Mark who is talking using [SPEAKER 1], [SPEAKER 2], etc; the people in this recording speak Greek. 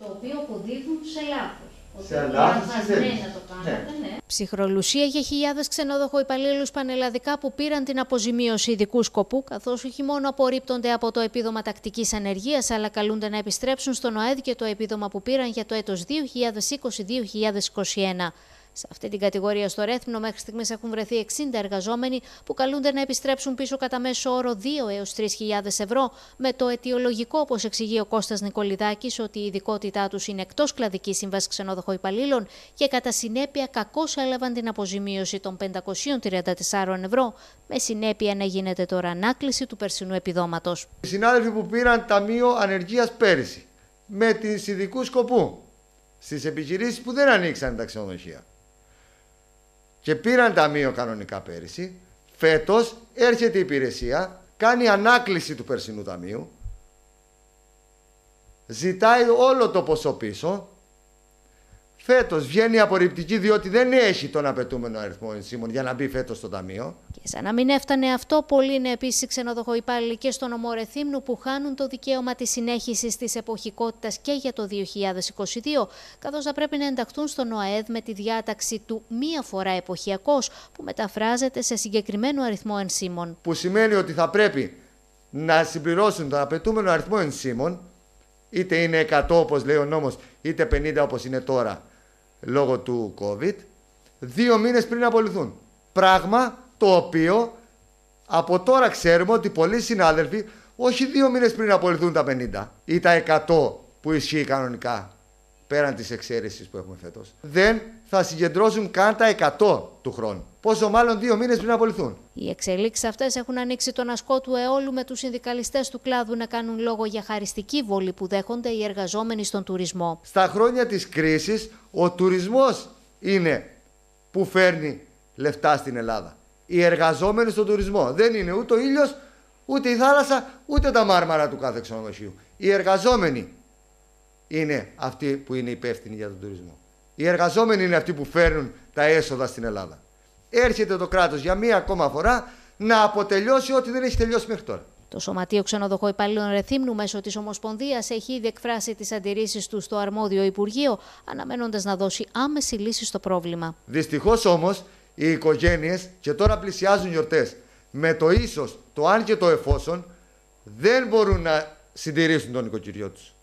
[SPEAKER 1] Το οποίο αποδείχνουν σε λάθος.
[SPEAKER 2] Ψυχρολουσία για χιλιάδες ξενοδοχοϊπαλλήλους πανελλαδικά που πήραν την αποζημίωση ειδικού σκοπού, καθώς όχι μόνο απορρίπτονται από το επίδομα τακτικής ανεργίας, αλλά καλούνται να επιστρέψουν στον ΟΑΕΔ και το επίδομα που πήραν για το έτος 2020-2021. Σε αυτή την κατηγορία στο Ρέθυμνο μέχρι στιγμής έχουν βρεθεί 60 εργαζόμενοι που καλούνται να επιστρέψουν πίσω κατά μέσο όρο 2 έως 3.000 ευρώ, με το αιτιολογικό, όπως εξηγεί ο Κώστας Νικολιδάκης, ότι η ειδικότητά τους είναι εκτός κλαδικής σύμβασης ξενοδοχοϊπαλλήλων και κατά συνέπεια κακώς έλαβαν την αποζημίωση των 534 ευρώ, με συνέπεια να γίνεται τώρα ανάκληση του περσινού επιδόματος.
[SPEAKER 3] Οι συνάδελφοι που πήραν ταμείο ανεργίας πέρυσι, με τις ειδικού σκοπού, στις επιχειρήσεις που δεν ανοίξαν τα ξενοδοχεία και πήραν ταμείο κανονικά πέρυσι, φέτος έρχεται η υπηρεσία, κάνει ανάκληση του περσινού ταμείου, ζητάει όλο το ποσό πίσω, φέτος βγαίνει απορριπτική διότι δεν έχει τον απαιτούμενο αριθμό ενσύμων για να μπει φέτος στο ταμείο.
[SPEAKER 2] Και σαν να μην έφτανε αυτό, πολλοί είναι επίσης οι ξενοδοχοϊπάλληλοι και στο νομό Ρεθύμνου που χάνουν το δικαίωμα της συνέχισης της εποχικότητας και για το 2022, καθώς θα πρέπει να ενταχθούν στον ΟΑΕΔ με τη διάταξη του μία φορά εποχιακός, που μεταφράζεται σε συγκεκριμένο αριθμό ενσύμων.
[SPEAKER 3] Που σημαίνει ότι θα πρέπει να συμπληρώσουν τον απαιτούμενο αριθμό ενσύμων, είτε είναι 100 όπως λέει ο νόμος, είτε 50 όπως είναι τώρα λόγω του COVID, 2 μήνες πριν απολυθούν. Πράγμα το οποίο από τώρα ξέρουμε ότι πολλοί συνάδελφοι όχι 2 μήνες πριν απολυθούν τα 50 ή τα 100 που ισχύει κανονικά πέραν της εξαίρεσης που έχουμε φέτος, δεν θα συγκεντρώσουν καν τα 100 του χρόνου. Πόσο μάλλον 2 μήνες πριν απολυθούν.
[SPEAKER 2] Οι εξελίξεις αυτές έχουν ανοίξει τον ασκό του αιώλου, με τους συνδικαλιστές του κλάδου να κάνουν λόγο για χαριστική βολή που δέχονται οι εργαζόμενοι στον τουρισμό.
[SPEAKER 3] Στα χρόνια της κρίσης, ο τουρισμός είναι που φέρνει λεφτά στην Ελλάδα. Οι εργαζόμενοι στον τουρισμό. Δεν είναι ούτε ο ήλιος, ούτε η θάλασσα, ούτε τα μάρμαρα του κάθε ξενοδοχείου. Οι εργαζόμενοι είναι αυτοί που είναι υπεύθυνοι για τον τουρισμό. Οι εργαζόμενοι είναι αυτοί που φέρνουν τα έσοδα στην Ελλάδα. Έρχεται το κράτος για μία ακόμα φορά να αποτελειώσει ό,τι δεν έχει τελειώσει μέχρι τώρα.
[SPEAKER 2] Το Σωματείο Ξενοδοχοϊπαλλήλων Ρεθύμνου μέσω της Ομοσπονδίας έχει ήδη εκφράσει τις αντιρρήσεις του στο αρμόδιο Υπουργείο, αναμένοντας να δώσει άμεση λύση στο πρόβλημα.
[SPEAKER 3] Δυστυχώς όμως οι οικογένειες, και τώρα πλησιάζουν γιορτές, με το ίσως, το αν και το εφόσον, δεν μπορούν να συντηρήσουν τον οικοκυριό τους.